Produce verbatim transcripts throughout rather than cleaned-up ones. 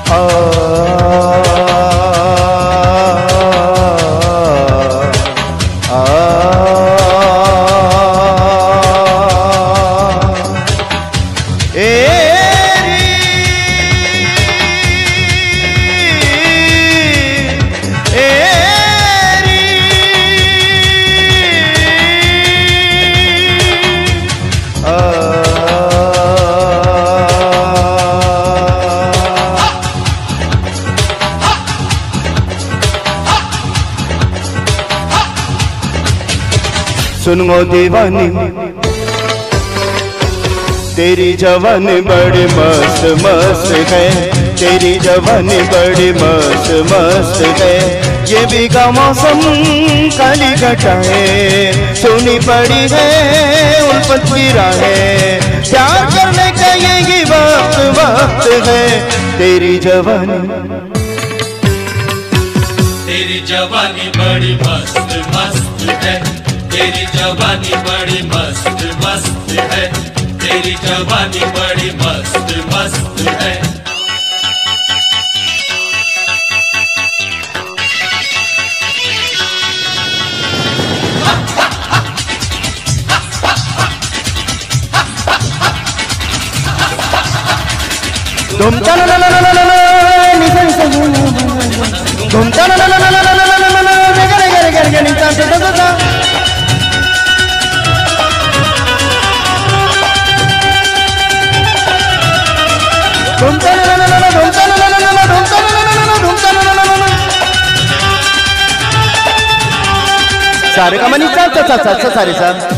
सुनो दीवानी तेरी जवानी बड़ी मस्त मस्त है, तेरी जवानी बड़ी मस्त मस्त है। ये भी का मौसम काली घटाएं सोनी पड़ी है उल्फत की राहें, प्यार करने का यही वक्त वक्त है। तेरी जवानी तेरी जवानी बड़ी मस्त मस्त है, तेरी जवानी बड़ी मस्त मस्त है, तेरी जवानी बड़ी मस्त मस्त है। तुम चलो ला ला ला ला ला निसन सन तुम चलो ला ला ला ला ला ला ला ला गरे गरे गरे गरे निसन सन सन सन तुम चलो ला ला ला ला तुम चलो ला ला ला ला तुम चलो ला ला ला ला तुम चलो ला ला ला ला सारे का मनी चल चल चल चल सारे सब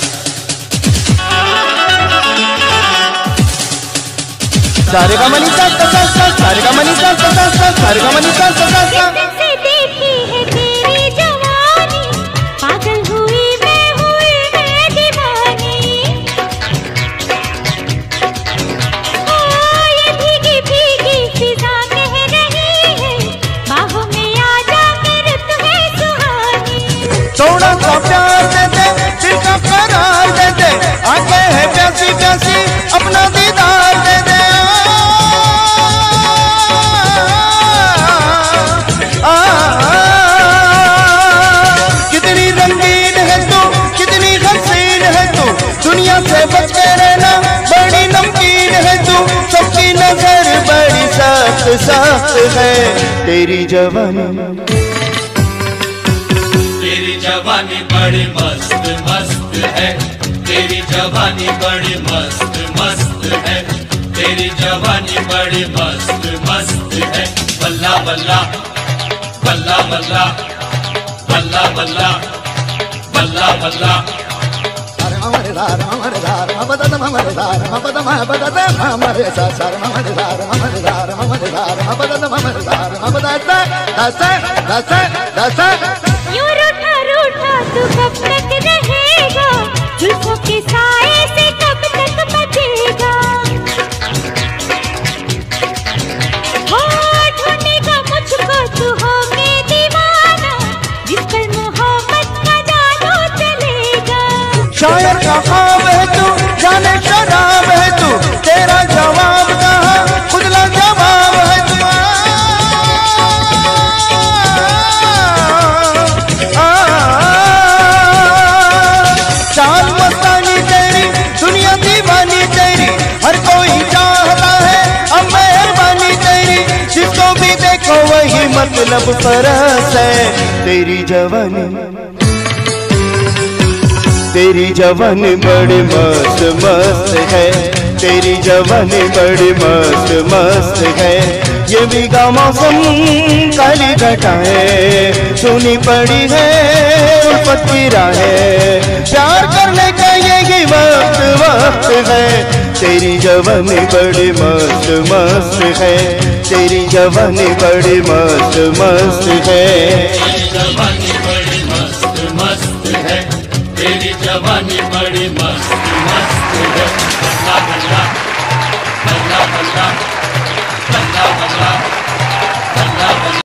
सारे का मनी चल चल चल सारे का मनी चल चल चल सारे का मनी चल चल चल से देखी है तेरी जवानी, पागल हुई मैं हुई मैं दीवानी। ओ ये भीगी भीगी फिजा कह रही है, बाहों में आ जा कर तू है सुहानी। थोड़ा सा प्यार दे दे दिल का करार दे दे, आगे है प्यासी प्यासी अपना दीदार दे दे। कितनी रंगीन है तू कितनी हसीन है तू, दुनिया से बच के रहना बड़ी नमकीन है तू, सबकी नजर बड़ी सख्त सख्त है। तेरी जवानी तेरी जवानी बड़ी मस्त मस्त है, तेरी जवानी बड़ी मस्त मस्त है, तेरी जवानी बड़ी मस्त मस्त है। बल्ला बल्ला बल्ला बल्ला बल्ला बल्ला बल्ला बल्ला हमारे दार हमारे दार मबदत हमारे दार मबदत मबदत हमारे सार हमारे दार हमारे दार हमारे दार मबदत हमारे दार मबदत दस दस दस यूं रूठा रूठा तू कब तक रहेगा, जुल्फों के साए से कब तक बचेगा। हो ढूंढेगा मुझको तू होगे दीवाना, जिस पर मोहब्बत का जादू चलेगा। शायर का ख्वाब है तू जाने शराब है तू, तेरा जवाब कहाँ खुद ला जवाब है तू। चाल मस्तानी तेरी दुनिया दीवानी तेरी, हर कोई चाहता है अब मेहरबानी तेरी, जिसको भी देखो वही मतलब परस है। तेरी जवानी तेरी जवानी बड़ी मस्त मस्त है, तेरी जवानी बड़ी मस्त मस्त है। ये भी का मौसम काली घटाएं सुनी पड़ी है उल्फत की राहें, प्यार करने का यही वक्त वक्त है। तेरी जवानी बड़ी मस्त मस्त है, तेरी जवानी बड़ी मस्त मस्त है।